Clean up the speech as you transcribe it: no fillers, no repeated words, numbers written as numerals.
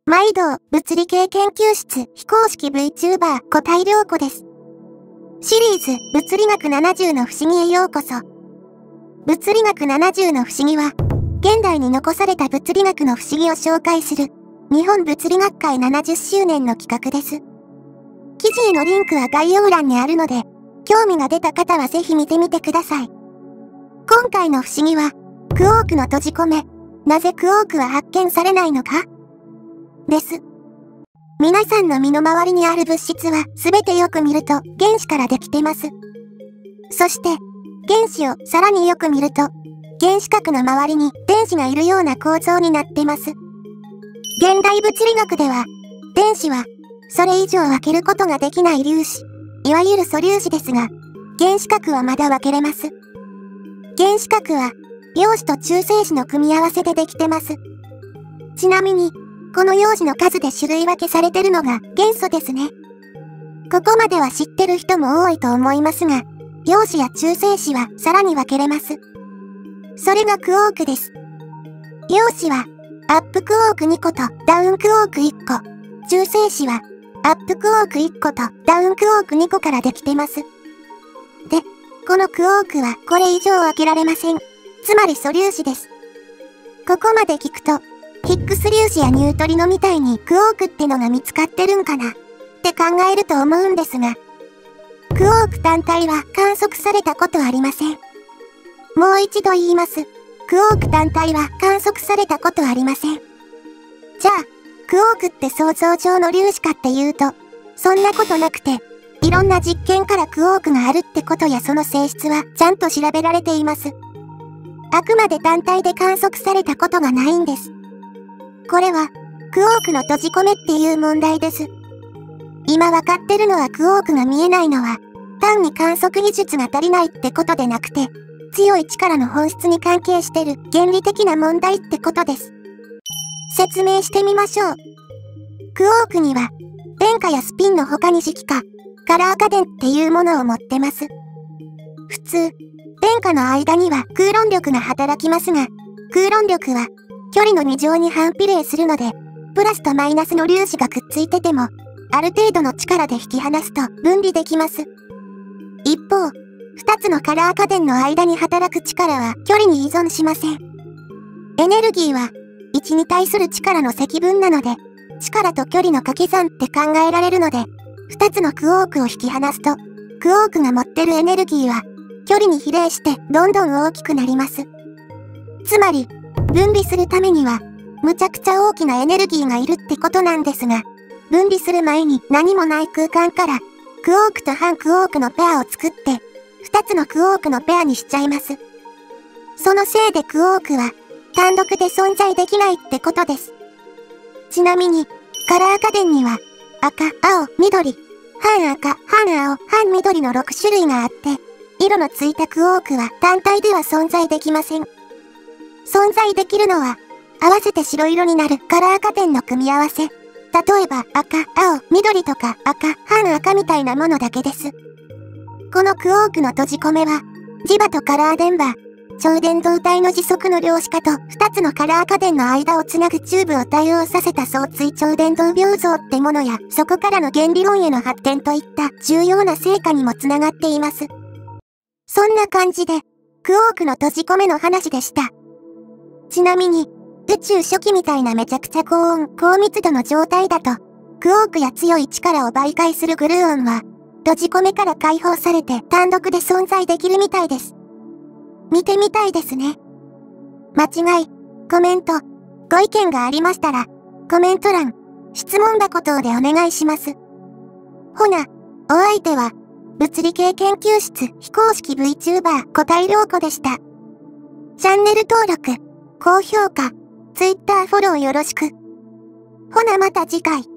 毎度、物理系研究室非公式 VTuber 小田井涼子です。シリーズ、物理学70の不思議へようこそ。物理学70の不思議は、現代に残された物理学の不思議を紹介する、日本物理学会70周年の企画です。記事へのリンクは概要欄にあるので、興味が出た方はぜひ見てみてください。今回の不思議は、クォークの閉じ込め、なぜクォークは発見されないのかです。皆さんの身の回りにある物質はすべてよく見ると原子からできてます。そして原子をさらによく見ると原子核の周りに電子がいるような構造になってます。現代物理学では電子はそれ以上分けることができない粒子、いわゆる素粒子ですが、原子核はまだ分けれます。原子核は陽子と中性子の組み合わせでできてます。ちなみにこの陽子の数で種類分けされてるのが元素ですね。ここまでは知ってる人も多いと思いますが、陽子や中性子はさらに分けれます。それがクォークです。陽子はアップクォーク2個とダウンクォーク1個。中性子はアップクォーク1個とダウンクォーク2個からできてます。で、このクォークはこれ以上分けられません。つまり素粒子です。ここまで聞くと、ヒッグス粒子やニュートリノみたいにクォークってのが見つかってるんかなって考えると思うんですが、クォーク単体は観測されたことはありません。もう一度言います。クォーク単体は観測されたことはありません。じゃあ、クォークって想像上の粒子かっていうと、そんなことなくて、いろんな実験からクォークがあるってことやその性質はちゃんと調べられています。あくまで単体で観測されたことがないんです。これは、クォークの閉じ込めっていう問題です。今わかってるのはクォークが見えないのは、単に観測技術が足りないってことでなくて、強い力の本質に関係してる原理的な問題ってことです。説明してみましょう。クォークには、電荷やスピンの他に色化、カラー化電っていうものを持ってます。普通、電荷の間には空論力が働きますが、空論力は、距離の2乗に反比例するので、プラスとマイナスの粒子がくっついてても、ある程度の力で引き離すと分離できます。一方、2つのカラー化電の間に働く力は距離に依存しません。エネルギーは、1に対する力の積分なので、力と距離の掛け算って考えられるので、2つのクォークを引き離すと、クォークが持ってるエネルギーは、距離に比例してどんどん大きくなります。つまり、分離するためには、むちゃくちゃ大きなエネルギーがいるってことなんですが、分離する前に何もない空間から、クォークと反クォークのペアを作って、2つのクォークのペアにしちゃいます。そのせいでクォークは、単独で存在できないってことです。ちなみに、カラー化電には、赤、青、緑、半赤、半青、半緑の6種類があって、色のついたクォークは単体では存在できません。存在できるのは、合わせて白色になるカラー化電の組み合わせ。例えば赤、青、緑とか赤、半赤みたいなものだけです。このクォークの閉じ込めは、磁場とカラー電場、超電導体の時速の量子化と2つのカラー化電の間をつなぐチューブを対応させた相対超電導病像ってものや、そこからの原理論への発展といった重要な成果にもつながっています。そんな感じで、クォークの閉じ込めの話でした。ちなみに、宇宙初期みたいなめちゃくちゃ高温、高密度の状態だと、クォークや強い力を媒介するグルーオンは、閉じ込めから解放されて単独で存在できるみたいです。見てみたいですね。間違い、コメント、ご意見がありましたら、コメント欄、質問箱等でお願いします。ほな、お相手は、物理系研究室非公式 VTuber 小田井涼子でした。チャンネル登録、高評価、Twitter フォローよろしく。ほなまた次回。